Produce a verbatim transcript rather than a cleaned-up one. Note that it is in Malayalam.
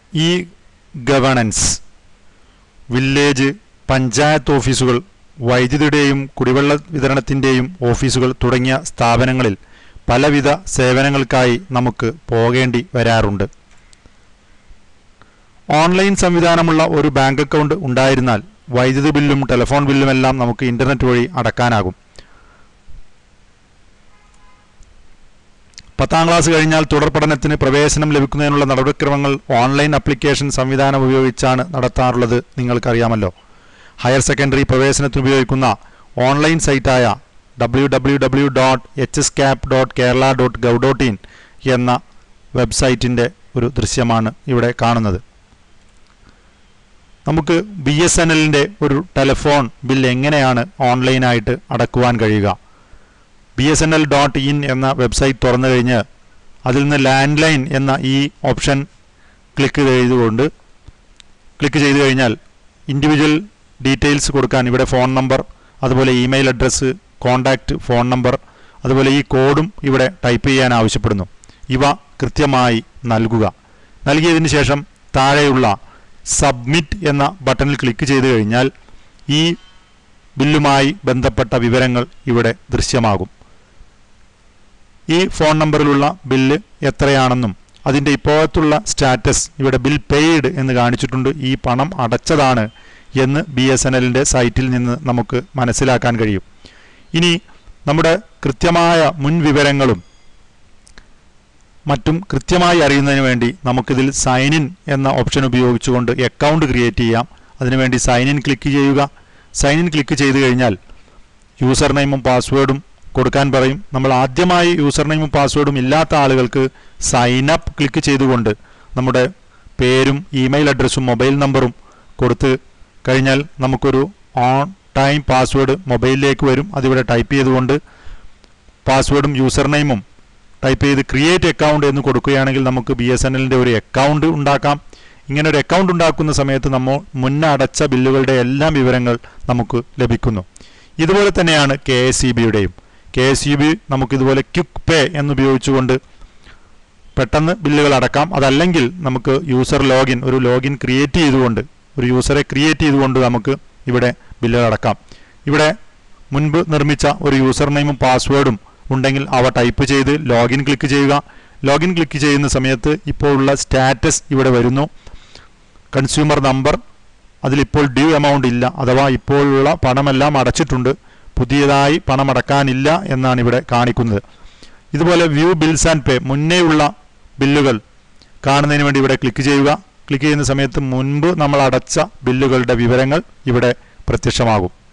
ഇ ഗവേണൻസ്, വില്ലേജ് പഞ്ചായത്ത് ഓഫീസുകൾ, വൈദ്യുതിയുടെയും കുടിവെള്ള വിതരണത്തിൻ്റെയും ഓഫീസുകൾ തുടങ്ങിയ സ്ഥാപനങ്ങളിൽ പലവിധ സേവനങ്ങൾക്കായി നമുക്ക് പോകേണ്ടി വരാറുണ്ട്. ഓൺലൈൻ സംവിധാനമുള്ള ഒരു ബാങ്ക് അക്കൗണ്ട് ഉണ്ടായിരുന്നാൽ വൈദ്യുതി ബില്ലും ടെലിഫോൺ ബില്ലുമെല്ലാം നമുക്ക് ഇൻ്റർനെറ്റ് വഴി അടക്കാനാകും. പത്താം ക്ലാസ് കഴിഞ്ഞാൽ തുടർ പഠനത്തിന് പ്രവേശനം ലഭിക്കുന്നതിനുള്ള നടപടിക്രമങ്ങൾ ഓൺലൈൻ ആപ്ലിക്കേഷൻ സംവിധാനം ഉപയോഗിച്ചാണ് നടത്താറുള്ളത്. നിങ്ങൾക്കറിയാമല്ലോ. ഹയർ സെക്കൻഡറി പ്രവേശനത്തിന് ഉപയോഗിക്കുന്ന ഓൺലൈൻ സൈറ്റായ W W W dot H S cap dot Kerala dot gov dot in എന്ന വെബ്സൈറ്റിൻ്റെ ഒരു ദൃശ്യമാണ് ഇവിടെ കാണുന്നത്. നമുക്ക് ബി എസ് എൻ എല്ലിൻ്റെ ഒരു ടെലിഫോൺ ബിൽ എങ്ങനെയാണ് ഓൺലൈനായിട്ട് അടക്കുവാൻ കഴിയുക? B S N L dot in എന്ന വെബ്സൈറ്റ് തുറന്നു കഴിഞ്ഞ് അതിൽ നിന്ന് ലാൻഡ് ലൈൻ എന്ന ഈ ഓപ്ഷൻ ക്ലിക്ക് ചെയ്തുകൊണ്ട് ക്ലിക്ക് ചെയ്തു കഴിഞ്ഞാൽ ഇൻഡിവിജ്വൽ ഡീറ്റെയിൽസ് കൊടുക്കാൻ ഇവിടെ ഫോൺ നമ്പർ, അതുപോലെ email address, contact phone number, അതുപോലെ ഈ കോഡും ഇവിടെ ടൈപ്പ് ചെയ്യാൻ ആവശ്യപ്പെടുന്നു. ഇവ കൃത്യമായി നൽകുക. നൽകിയതിന് ശേഷം താഴെയുള്ള സബ്മിറ്റ് എന്ന ബട്ടണിൽ ക്ലിക്ക് ചെയ്തു കഴിഞ്ഞാൽ ഈ ബില്ലുമായി ബന്ധപ്പെട്ട വിവരങ്ങൾ ഇവിടെ ദൃശ്യമാകും. ഈ ഫോൺ നമ്പറിലുള്ള ബില്ല് എത്രയാണെന്നും അതിൻ്റെ ഇപ്പോഴത്തുള്ള സ്റ്റാറ്റസ് ഇവിടെ ബിൽ പെയ്ഡ് എന്ന് കാണിച്ചിട്ടുണ്ട്. ഈ പണം അടച്ചതാണ് എന്ന് ബി എസ് എൻ എല്ലിൻ്റെ സൈറ്റിൽ നിന്ന് നമുക്ക് മനസ്സിലാക്കാൻ കഴിയും. ഇനി നമ്മുടെ കൃത്യമായ മുൻവിവരങ്ങളും മറ്റും കൃത്യമായി അറിയുന്നതിന് വേണ്ടി നമുക്കിതിൽ സൈൻ ഇൻ എന്ന ഓപ്ഷൻ ഉപയോഗിച്ചുകൊണ്ട് അക്കൗണ്ട് ക്രിയേറ്റ് ചെയ്യാം. അതിനുവേണ്ടി സൈൻ ഇൻ ക്ലിക്ക് ചെയ്യുക. സൈൻ ഇൻ ക്ലിക്ക് ചെയ്ത് കഴിഞ്ഞാൽ യൂസർ നെയിമും പാസ്വേഡും കൊടുക്കാൻ പറയും. നമ്മൾ ആദ്യമായി യൂസർ നെയിമും പാസ്വേഡും ഇല്ലാത്ത ആളുകൾക്ക് സൈൻ അപ്പ് ക്ലിക്ക് ചെയ്തുകൊണ്ട് നമ്മുടെ പേരും ഇമെയിൽ അഡ്രസ്സും മൊബൈൽ നമ്പറും കൊടുത്ത് കഴിഞ്ഞാൽ നമുക്കൊരു ഓൺ ടൈം പാസ്വേഡ് മൊബൈലിലേക്ക് വരും. അതിവിടെ ടൈപ്പ് ചെയ്തുകൊണ്ട് പാസ്വേഡും യൂസർ നെയിമും ടൈപ്പ് ചെയ്ത് ക്രിയേറ്റ് അക്കൗണ്ട് എന്ന് കൊടുക്കുകയാണെങ്കിൽ നമുക്ക് ബി എസ് എൻ എല്ലിൻ്റെ ഒരു അക്കൗണ്ട് ഉണ്ടാക്കാം. ഇങ്ങനെ ഒരു അക്കൗണ്ട് ഉണ്ടാക്കുന്ന സമയത്ത് നമ്മൾ മുന്നേ അടച്ച ബില്ലുകളുടെ എല്ലാ വിവരങ്ങൾ നമുക്ക് ലഭിക്കുന്നു. ഇതുപോലെ തന്നെയാണ് കെ എസ് ഇ ബിയുടെയും. കെ എസ് ഇ ബി നമുക്കിതുപോലെ ക്വിക്ക് പേ എന്നുപയോഗിച്ചുകൊണ്ട് പെട്ടെന്ന് ബില്ലുകൾ അടക്കാം. അതല്ലെങ്കിൽ നമുക്ക് യൂസർ ലോഗിൻ ഒരു ലോഗിൻ ക്രിയേറ്റ് ചെയ്തുകൊണ്ട് ഒരു യൂസറെ ക്രിയേറ്റ് ചെയ്തുകൊണ്ട് നമുക്ക് ഇവിടെ ബില്ലുകൾ അടക്കാം. ഇവിടെ മുൻപ് നിർമ്മിച്ച ഒരു യൂസർ നെയിമും പാസ്വേഡും ഉണ്ടെങ്കിൽ അവ ടൈപ്പ് ചെയ്ത് ലോഗിൻ ക്ലിക്ക് ചെയ്യുക. ലോഗിൻ ക്ലിക്ക് ചെയ്യുന്ന സമയത്ത് ഇപ്പോൾ ഉള്ള സ്റ്റാറ്റസ് ഇവിടെ വരുന്നു. കൺസ്യൂമർ നമ്പർ, അതിലിപ്പോൾ ഡ്യൂ എമൗണ്ട് ഇല്ല, അഥവാ ഇപ്പോഴുള്ള പണമെല്ലാം അടച്ചിട്ടുണ്ട്, പുതിയതായി പണം അടക്കാനില്ല എന്നാണ് ഇവിടെ കാണിക്കുന്നത്. ഇതുപോലെ വ്യൂ ബിൽസ് ആൻഡ് പേ, മുന്നേയുള്ള ബില്ലുകൾ കാണുന്നതിന് വേണ്ടി ഇവിടെ ക്ലിക്ക് ചെയ്യുക. ക്ലിക്ക് ചെയ്യുന്ന സമയത്ത് മുൻപ് നമ്മൾ അടച്ച ബില്ലുകളുടെ വിവരങ്ങൾ ഇവിടെ പ്രത്യക്ഷമാകും.